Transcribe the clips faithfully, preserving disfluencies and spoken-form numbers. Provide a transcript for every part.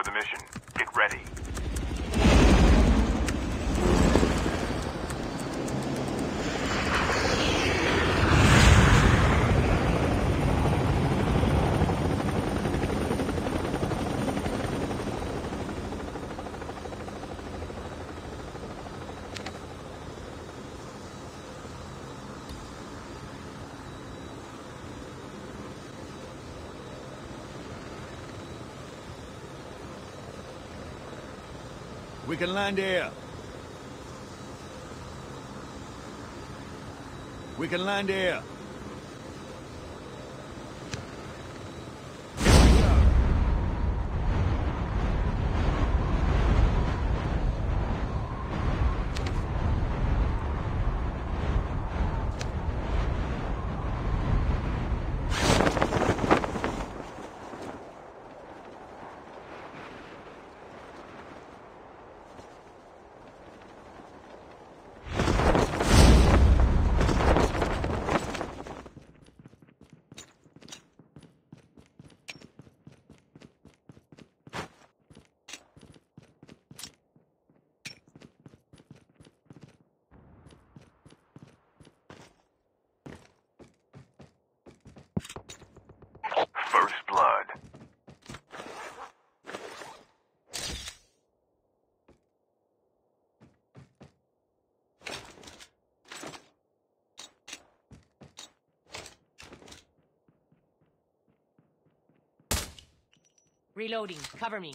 for the mission. Get ready. We can land here. We can land here. First blood. Reloading. Cover me.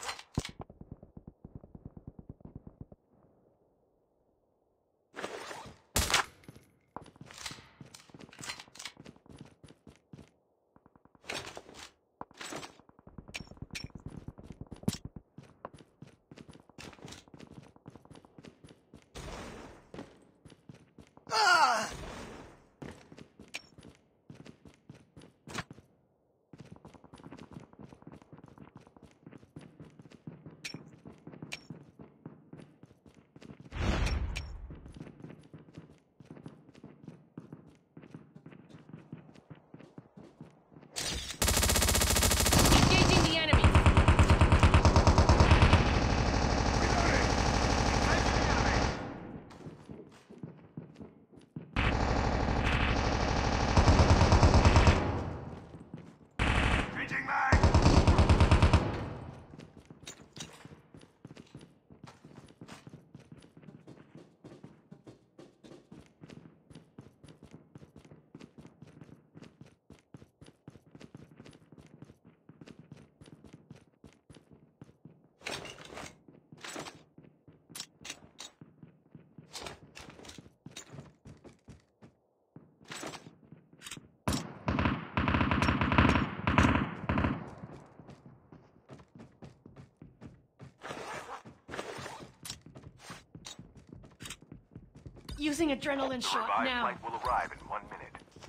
Using adrenaline The shot revived now. flight will arrive in one minute.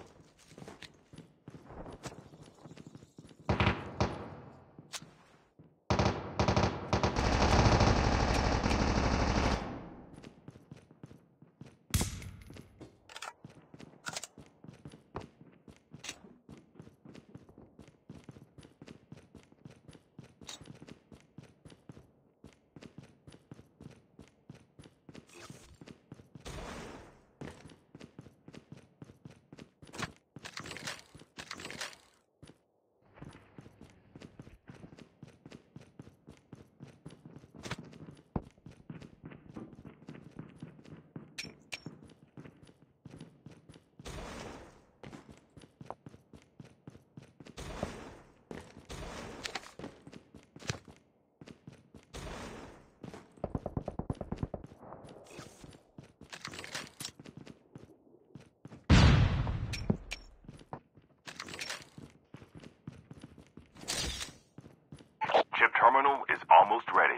Chip terminal is almost ready.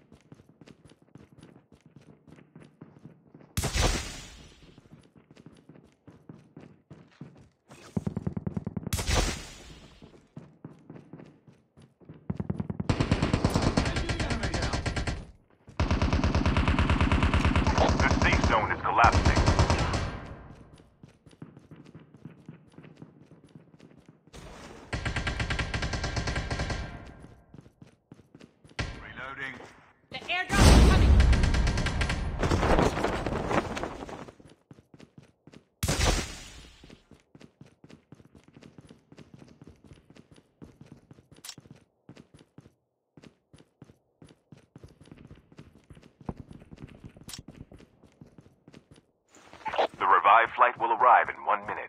The safe zone is collapsing. Reloading. The airdrop is coming! The revived flight will arrive in one minute.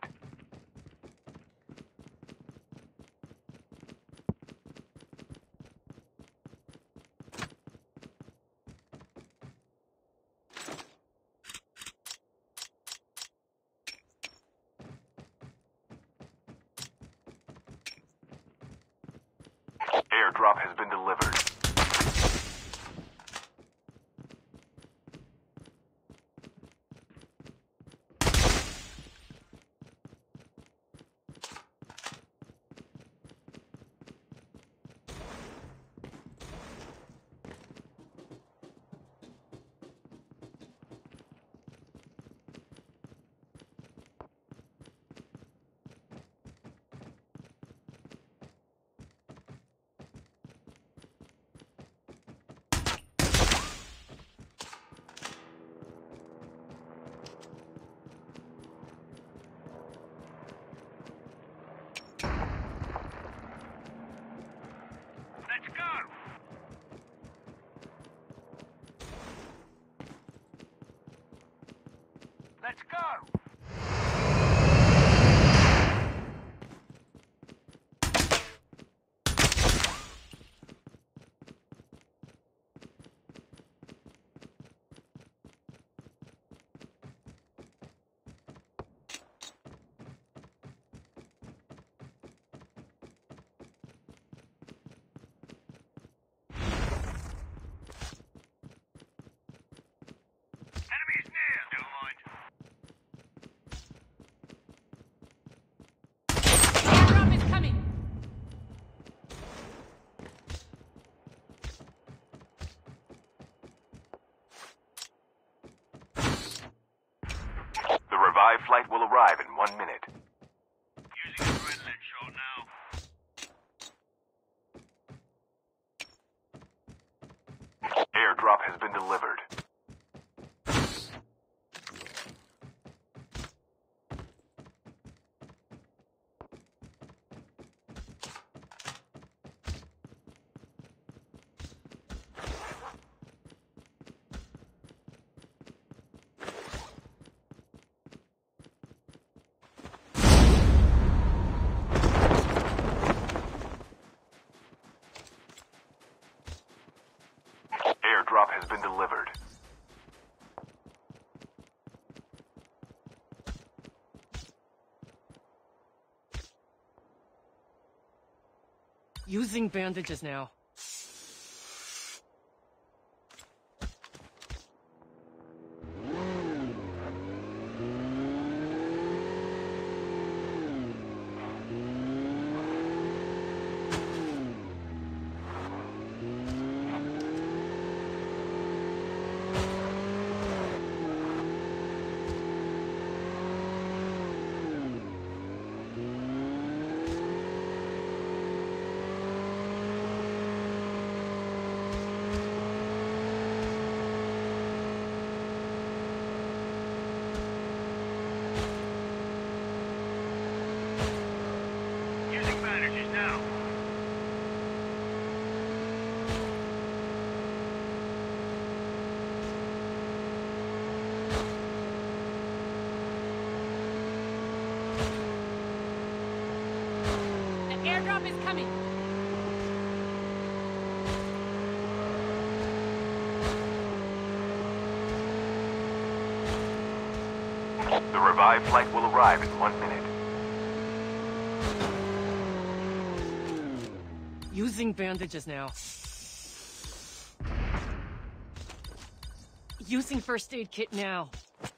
Airdrop has been delivered. Let's go! Let's go! Enemies near! Don't mind. Airdrop is coming! The revived flight will arrive in one minute. Using adrenaline shot now. Airdrop has been delivered. Airdrop has been delivered. Using bandages now. Using bandages now. The airdrop is coming! The revived flight will arrive in one minute. Using bandages now. Using first aid kit now.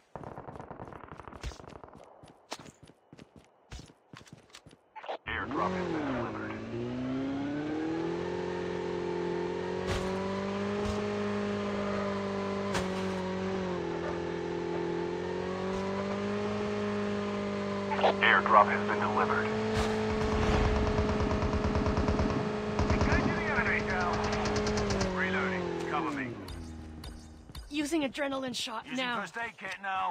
Airdrop has been delivered. Airdrop has been delivered. Engaging the enemy now. Reloading. Using adrenaline shot Using now. first aid kit now.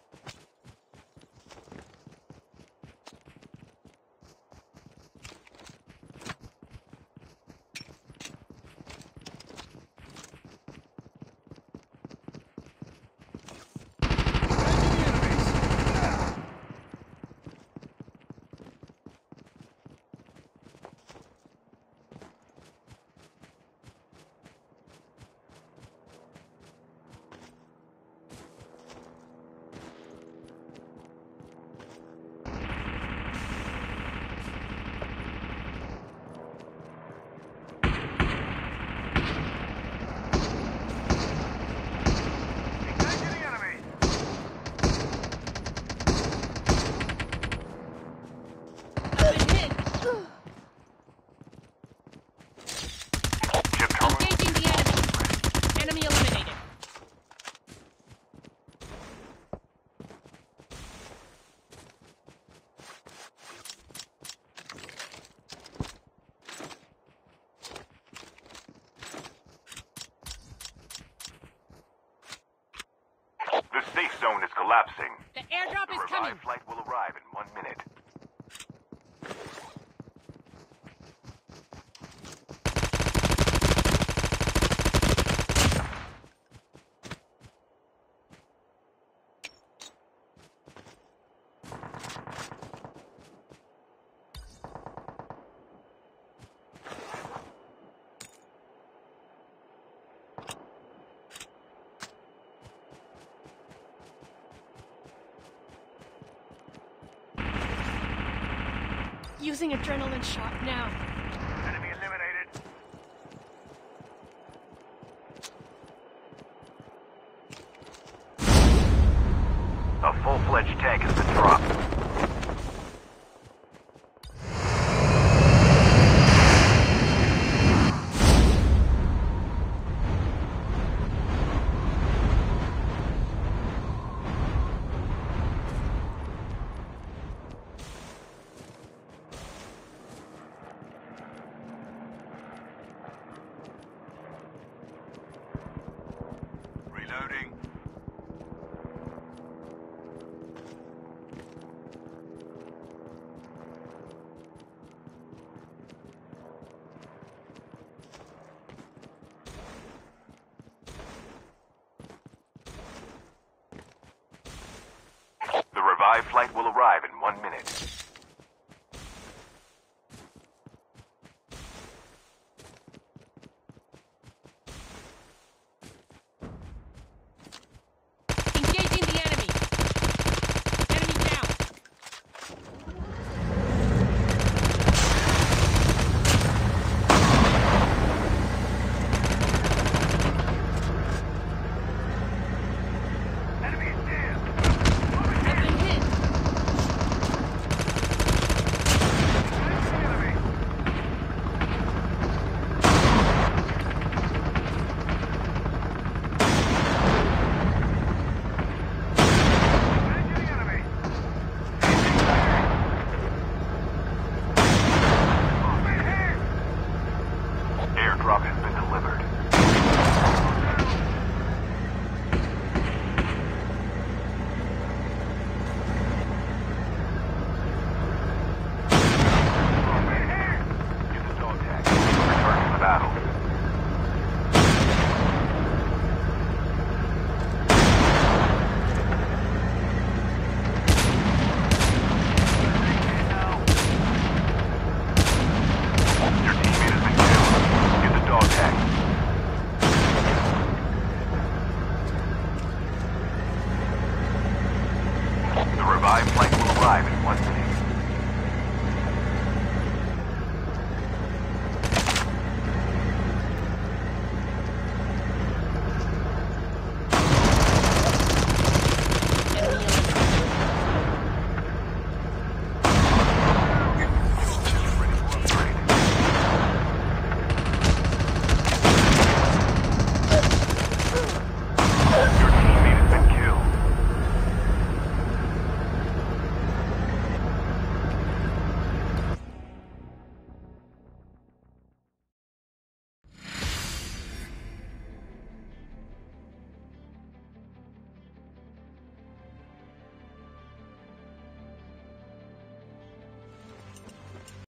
Engaging the enemy. Enemy eliminated. The safe zone is collapsing. The airdrop The is revived coming. flight will arrive in one minute. Using adrenaline shot now. Enemy eliminated. A full-fledged tank has been dropped. Reloading. The revived flight will arrive in one minute.